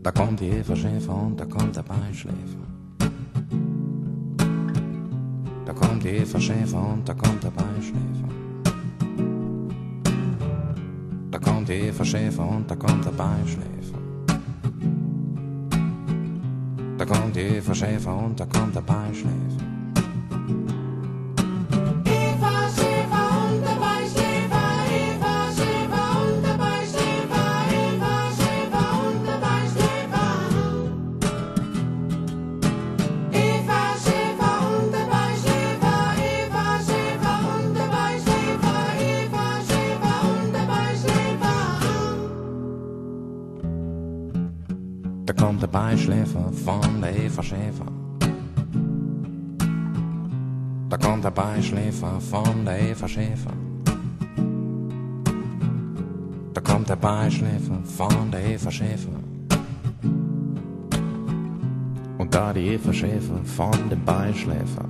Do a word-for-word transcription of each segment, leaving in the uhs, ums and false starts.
Da kommt die Eva Schäfer und da kommt der Beischläfer. Da kommt die Eva Schäfer und da kommt der Beischläfer. Da kommt die Eva Schäfer und da kommt der Beischläfer. Da kommt die Eva Schäfer und da kommt der Beischläfer. Da kommt der Beischläfer von der Eva Schäfer. Da kommt der Beischläfer von der Eva Schäfer. Da kommt der Beischläfer von der Eva Schäfer. Und da die Eva Schäfer von dem Beischläfer.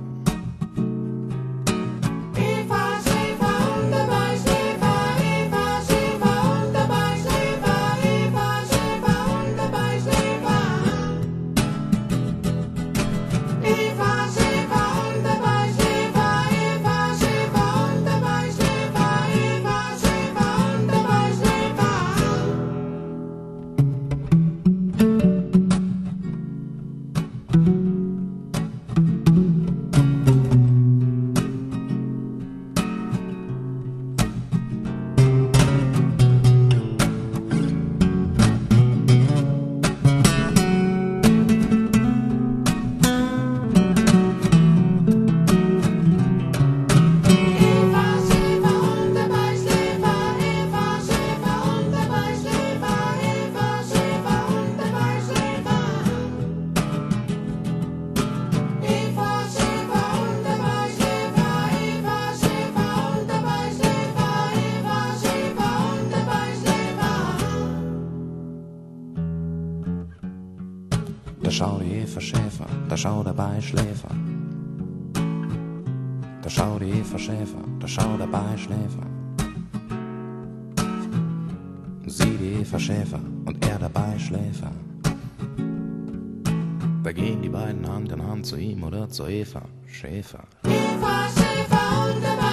Da schau die Eva Schäfer, da schau der Beischläfer. Da schau die Eva Schäfer, da schau der Beischläfer. Sie die Eva Schäfer und er der Beischläfer. Da gehen die beiden Hand in Hand zu ihm oder zu Eva Schäfer. Eva Schäfer und der